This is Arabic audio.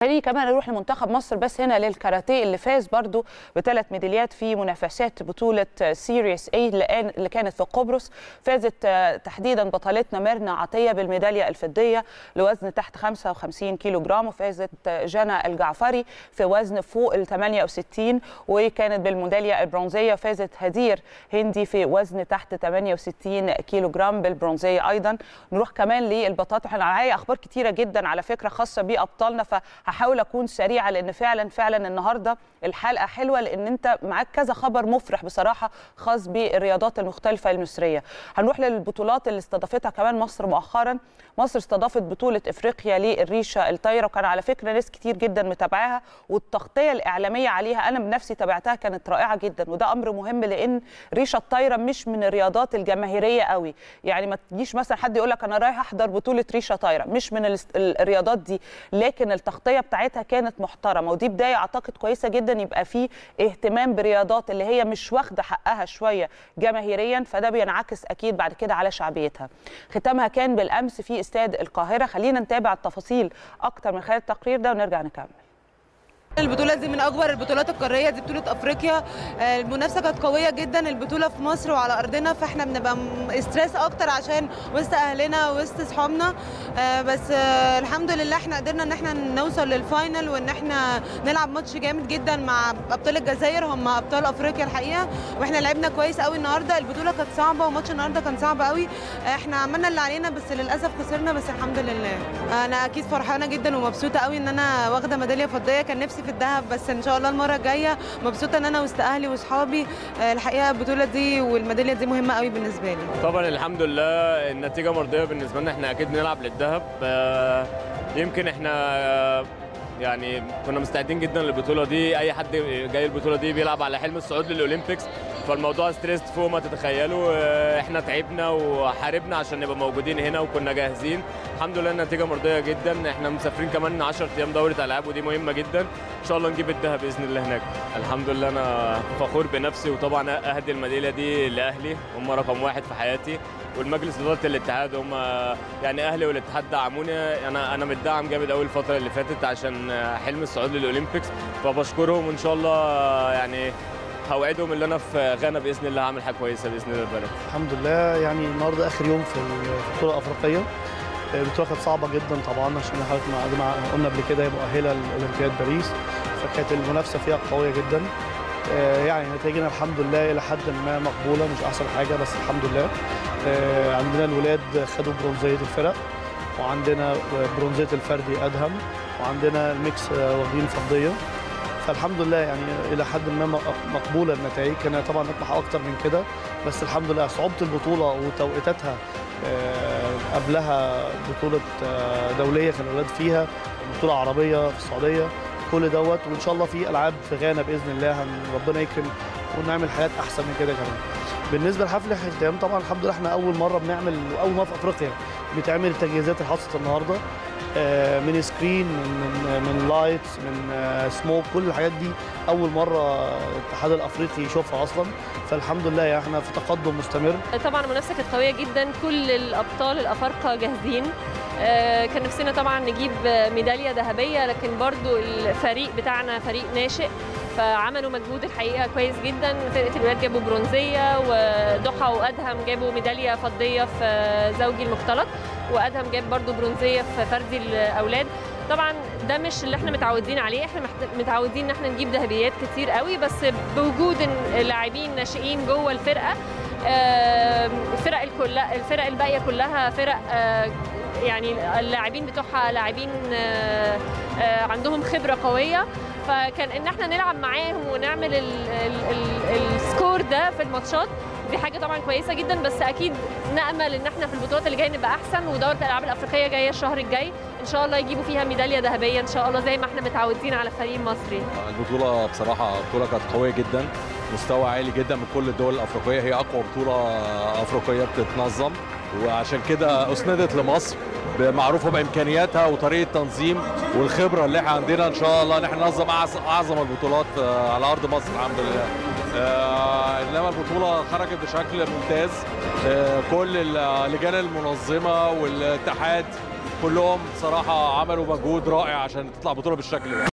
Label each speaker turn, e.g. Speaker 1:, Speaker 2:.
Speaker 1: خليني كمان اروح لمنتخب مصر بس هنا للكاراتيه اللي فاز برضو ب3 ميداليات في منافسات بطوله سيريس اي اللي كانت في قبرص. فازت تحديدا بطلتنا ميرنا عطيه بالميداليه الفضيه لوزن تحت 55 كيلو جرام، وفازت جنى الجعفري في وزن فوق ال 68، وكانت بالميداليه البرونزيه فازت هدير هندي في وزن تحت 68 كيلو جرام بالبرونزيه ايضا. نروح كمان للبطاطا، احنا معايا اخبار كتيره جدا على فكره خاصه بابطالنا، فهحاول اكون سريعه لان فعلا النهارده الحلقه حلوه لان انت معاك كذا خبر مفرح بصراحه خاص بالرياضات المختلفه المصريه. هنروح للبطولات اللي استضافتها كمان مصر مؤخرا. مصر استضافت بطوله افريقيا للريشه الطايره، وكان على فكره ناس كتير جدا متابعاها، والتغطيه الاعلاميه عليها انا بنفسي تابعتها كانت رائعه جدا، وده امر مهم لان ريشه الطايره مش من الرياضات الجماهيريه قوي. يعني ما تجيش مثلا حد يقول لك انا رايح احضر بطوله ريشه طايره، مش من الرياضات دي، لكن التغطيه بتاعتها كانت محترمه، ودي بدايه اعتقد كويسه جدا يبقى في اهتمام برياضات اللي هي مش واخده حقها شويه جماهيريا، فده بينعكس اكيد بعد كده على شعبيتها. ختامها كان بالامس في استاد القاهره. خلينا نتابع التفاصيل اكتر من خلال التقرير ده ونرجع نكمل.
Speaker 2: البطولة دي من أكبر البطولات القارية، دي بطولة أفريقيا. المنافسة كانت قوية جدا، البطولة في مصر وعلى أرضنا، فإحنا بنبقى ستريس أكتر عشان وسط أهلنا وسط أصحابنا، بس الحمد لله إحنا قدرنا إن إحنا نوصل للفاينل وإن إحنا نلعب ماتش جامد جدا مع أبطال الجزائر، هم أبطال أفريقيا الحقيقة، وإحنا لعبنا كويس قوي النهاردة. البطولة كانت صعبة وماتش النهاردة كان صعب قوي، إحنا عملنا اللي علينا بس للأسف خسرنا، بس الحمد لله. أنا أكيد فرحانة جدا ومبسوطة قوي إن أنا واخدة ميدالية فضية، كان نفسي في الذهب بس ان شاء الله المره الجايه. مبسوطه ان انا وسط اهلي واصحابي، الحقيقه البطوله دي والميداليه دي مهمه قوي بالنسبه لي.
Speaker 3: طبعا الحمد لله النتيجه مرضيه بالنسبه لنا، احنا اكيد بنلعب للذهب. يمكن احنا يعني كنا مستعدين جدا للبطوله دي، اي حد جاي البطوله دي بيلعب على حلم الصعود للاولمبيكس، فالموضوع ستريس فوق ما تتخيلوا. احنا تعبنا وحاربنا عشان نبقى موجودين هنا وكنا جاهزين. الحمد لله النتيجه مرضيه جدا. احنا مسافرين كمان 10 ايام دوره العاب ودي مهمه جدا، ان شاء الله نجيب الذهب باذن الله هناك. الحمد لله انا فخور بنفسي، وطبعا اهدي الميداليه دي لاهلي، هم رقم واحد في حياتي، والمجلس اداره الاتحاد هم يعني اهلي والاتحاد دعموني. انا متدعم جامد قوي الفتره اللي فاتت عشان حلم الصعود للاولمبيكس، فبشكرهم وان شاء الله يعني هوعدهم ان انا في غانا باذن الله هعمل حاجه كويسه باذن الله البلد.
Speaker 4: الحمد لله. يعني النهارده اخر يوم في البطوله الافريقيه، البطوله كانت صعبه جدا طبعا عشان حضرتك زي ما قلنا قبل كده هي مؤهله لاولمبياد باريس، فكانت المنافسه فيها قويه جدا. يعني نتائجنا الحمد لله الى حد ما مقبوله، مش احسن حاجه بس الحمد لله. عندنا الولاد خدوا برونزيه الفرق، وعندنا برونزيه الفردي ادهم، وعندنا الميكس واخدين فضيه، فالحمد لله يعني الى حد ما مقبوله النتائج. كان طبعا نطمح اكتر من كده بس الحمد لله. صعوبه البطوله وتوقيتاتها، قبلها بطوله دوليه كان الاولاد فيها، بطوله عربيه في السعوديه، كل دوت، وان شاء الله في العاب في غانا باذن الله ربنا يكرم ونعمل حاجات احسن من كده كمان. بالنسبه لحفل الختام طبعا الحمد لله احنا اول مره بنعمل، اول مره في افريقيا بتعمل التجهيزات اللي حصلت النهارده، من سكرين، من لايتس، من سموك، كل الحاجات دي اول مره الاتحاد الافريقي يشوفها اصلا، فالحمد لله يعني احنا في تقدم مستمر.
Speaker 5: طبعا المنافسه كانت قويه جدا، كل الابطال الافارقه جاهزين. كان نفسنا طبعا نجيب ميداليه ذهبيه، لكن برضو الفريق بتاعنا فريق ناشئ فعملوا مجهود الحقيقه كويس جدا. فرقه الولاد جابوا برونزيه، وضحى وادهم جابوا ميداليه فضيه في زوجي المختلط، وادهم جاب برضو برونزيه في فردي الاولاد. طبعا ده مش اللي احنا متعودين عليه، احنا متعودين ان احنا نجيب ذهبيات كتير قوي، بس بوجود اللاعبين ناشئين جوه الفرقه، الفرق الباقيه كلها فرق يعني اللاعبين بتوعها لاعبين عندهم خبره قويه، فكان ان احنا نلعب معاهم ونعمل السكور ده في الماتشات دي حاجه طبعا كويسه جدا، بس اكيد نامل ان احنا في البطولات اللي جايه نبقى احسن، ودوره الالعاب الافريقيه جايه الشهر الجاي ان شاء الله يجيبوا فيها ميداليه ذهبيه ان شاء الله زي ما احنا متعودين على الفريق المصري.
Speaker 6: البطوله بصراحه البطوله كانت قويه جدا، مستوى عالي جدا من كل الدول الافريقيه، هي اقوى بطوله افريقيه بتتنظم، وعشان كده اسندت لمصر معروفه بامكانياتها وطريقه تنظيم والخبره اللي احنا عندنا. ان شاء الله نحن ننظم اعظم البطولات على ارض مصر الحمد لله. انما البطوله خرجت بشكل ممتاز. كل اللجان المنظمه والاتحاد كلهم صراحه عملوا مجهود رائع عشان تطلع بطوله بالشكل ده.